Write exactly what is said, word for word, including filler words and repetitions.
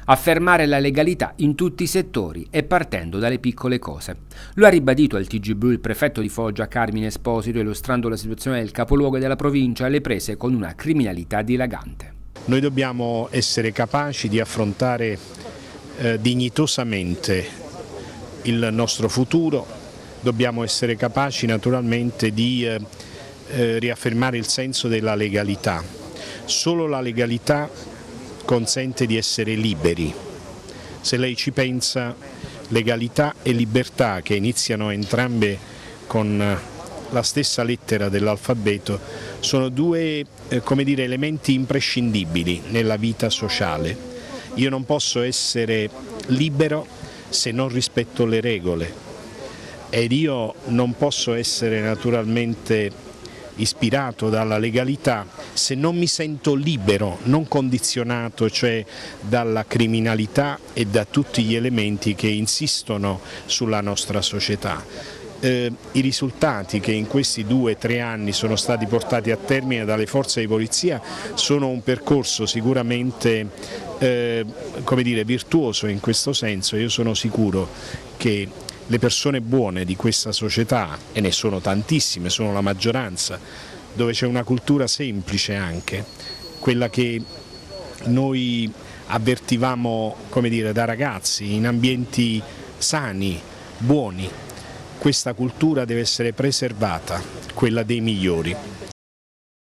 Affermare la legalità in tutti i settori e partendo dalle piccole cose. Lo ha ribadito al T G blu il prefetto di Foggia Carmine Esposito, illustrando la situazione del capoluogo della provincia alle prese con una criminalità dilagante. Noi dobbiamo essere capaci di affrontare eh, dignitosamente il nostro futuro, dobbiamo essere capaci naturalmente di eh, eh, riaffermare il senso della legalità. Solo la legalità consente di essere liberi. Se lei ci pensa, legalità e libertà, che iniziano entrambe con la stessa lettera dell'alfabeto, sono due eh, come dire, elementi imprescindibili nella vita sociale. Io non posso essere libero se non rispetto le regole ed io non posso essere naturalmente ispirato dalla legalità se non mi sento libero, non condizionato, cioè dalla criminalità e da tutti gli elementi che insistono sulla nostra società. Eh, I risultati che in questi due o tre anni sono stati portati a termine dalle forze di polizia sono un percorso sicuramente eh, come dire, virtuoso in questo senso. Io sono sicuro che le persone buone di questa società, e ne sono tantissime, sono la maggioranza, dove c'è una cultura semplice anche, quella che noi avvertivamo, come dire, da ragazzi, in ambienti sani, buoni. Questa cultura deve essere preservata, quella dei migliori.